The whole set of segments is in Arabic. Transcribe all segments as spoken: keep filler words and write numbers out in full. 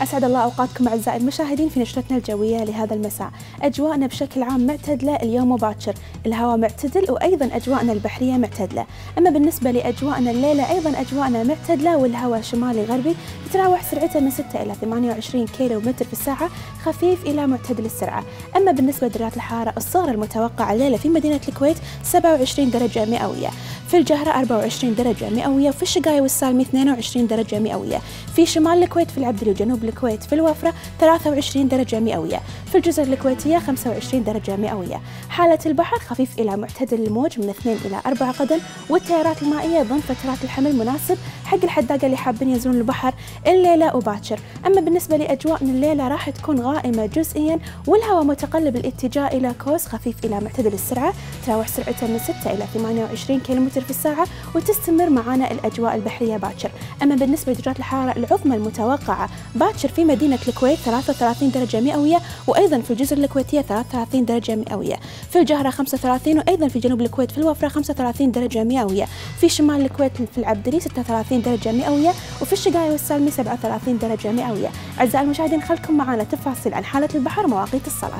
أسعد الله أوقاتكم أعزائي المشاهدين في نشرتنا الجوية لهذا المساء. أجواءنا بشكل عام معتدلة اليوم وباكر، الهواء معتدل وأيضا أجواءنا البحرية معتدلة. أما بالنسبة لأجواءنا الليلة أيضا أجواءنا معتدلة والهواء شمالي غربي تتراوح سرعته من ستة إلى ثمانية وعشرين كيلو متر في الساعة، خفيف إلى معتدل السرعة. أما بالنسبة لدرجات الحرارة الصغرى المتوقعة الليلة في مدينة الكويت سبعة وعشرين درجة مئوية، في الجهرة أربعة وعشرين درجة مئوية، وفي الشقاية والسالمي اثنين وعشرين درجة مئوية، في شمال الكويت في العبدلي وجنوب الكويت في الوفرة ثلاثة وعشرين درجة مئوية، في الجزر الكويتية خمسة وعشرين درجة مئوية. حالة البحر خفيف إلى معتدل الموج من اثنين إلى أربعة قدم، والتيارات المائية ضمن فترات الحمل مناسب حق الحداقة اللي حابين يزورون البحر الليلة وباكر. أما بالنسبة لأجواءنا الليلة راح تكون غائمة جزئيا والهواء متقلب الاتجاه إلى كوس، خفيف إلى معتدل السرعة، تراوح سرعته من ستة إلى ثمانية وعشرين كيلو متر في الساعة، وتستمر معنا الأجواء البحرية باكر. أما بالنسبة لدرجات الحرارة العظمى المتوقعة باكر في مدينة الكويت ثلاثة وثلاثين درجة مئوية، وأيضا في الجزر الكويتية ثلاثة وثلاثين درجة مئوية، في الجهرة خمسة وثلاثين، وأيضا في جنوب الكويت في الوفرة خمسة وثلاثين درجة مئوية، في شمال الكويت في العبدلي ستة وثلاثين درجة مئوية، وفي الشقاية والسالمي سبعة وثلاثين درجة مئوية. أعزائي المشاهدين خلكم معنا تفاصيل عن حالة البحر ومواقيت الصلاة.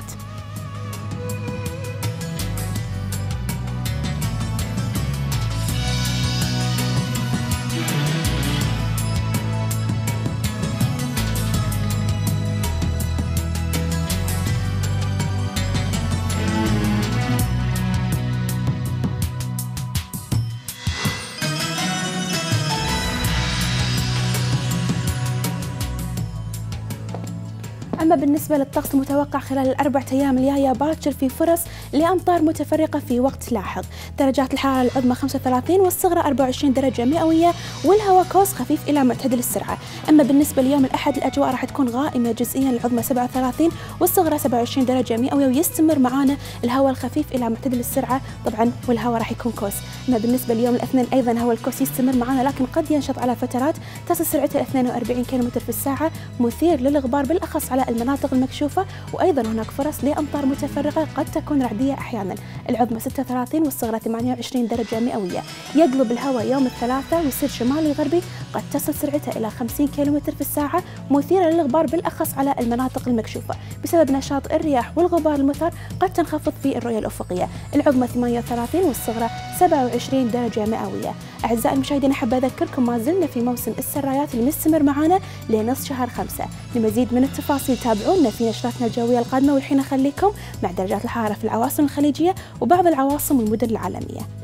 أما بالنسبة للطقس المتوقع خلال الأربع أيام الجاية باكر في فرص لأمطار متفرقة في وقت لاحق. درجات الحرارة العظمى خمسة وثلاثين والصغرى أربعة وعشرين درجة مئوية، والهواء كوس خفيف إلى معتدل السرعة. أما بالنسبة ليوم الأحد الأجواء راح تكون غائمة جزئيا، العظمى سبعة وثلاثين والصغرى سبعة وعشرين درجة مئوية، ويستمر معانا الهواء الخفيف إلى معتدل السرعة طبعا، والهواء راح يكون كوس. أما بالنسبة ليوم الاثنين أيضا هواء الكوس يستمر معانا، لكن قد ينشط على فترات تصل سرعته اثنين وأربعين كيلو متر في الساعة، مثير للغبار بالأخص على المناطق المكشوفة، وأيضا هناك فرص لأمطار متفرقة قد تكون رعدية أحيانا. العظمى ستة وثلاثين والصغرى ثمانية وعشرين درجة مئوية. يقلب الهواء يوم الثلاثاء ويصير شمالي غربي، قد تصل سرعته إلى خمسين كيلو متر في الساعة، مثيرة للغبار بالأخص على المناطق المكشوفة. بسبب نشاط الرياح والغبار المثار قد تنخفض في الرؤية الأفقية. العظمى ثمانية وثلاثين والصغرى سبعة وعشرين درجة مئوية. أعزائي المشاهدين أحب أذكركم ما زلنا في موسم السرايات اللي مستمر معنا لنصف شهر خمسة. لمزيد من التفاصيل تابعونا في نشرتنا الجوية القادمة، والحين أخليكم مع درجات الحرارة في العواصم الخليجية وبعض العواصم والمدن العالمية.